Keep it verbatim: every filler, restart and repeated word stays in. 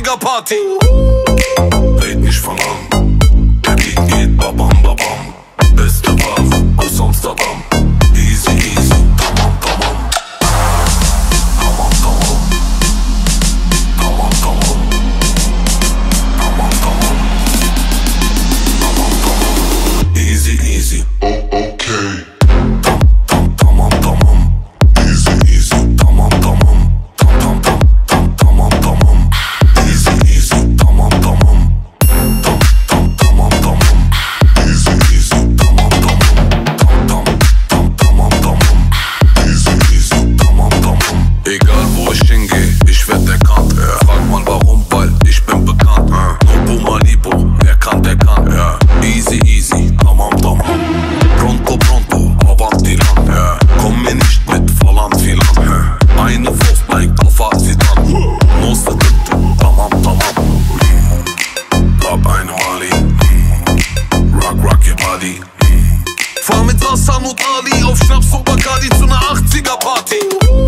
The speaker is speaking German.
achtziger Party. Red nicht von an, der Beat geht babam babam. Beste Ware aus Amsterdam. Easy easy, tamam tamam. Tamam tamam. Tamam tamam. Tamam tamam. Tamam tamam. Easy easy. Oh okay. Tam tam tamam tamam. Easy easy. Tamam tamam. Tam tam tam tam tamam tamam. Easy easy. Tamam tamam. Tam tam tamam tamam. Easy easy. Tamam tamam. Tam tam tam tamam tamam. Easy easy. Tamam tamam. Egal wo ich hingehe, ich werd erkannt. Ja. Frag mal warum, weil ich bin bekannt. Ja. No Malibu, wer kann, der kann. Ja. Easy easy. Tamam tamam. Pronto pronto, avanti lang. Ja. Komm mir nicht mit falan filan. Ja. Eine Wurf, mein Kafa sieht an. Noste Tinte, tamam tamam. Hab eine Mali. Rock rock your body. Fahr mit Hassan und Ali auf Schnaps und Bacardi zu ner achtziger Party.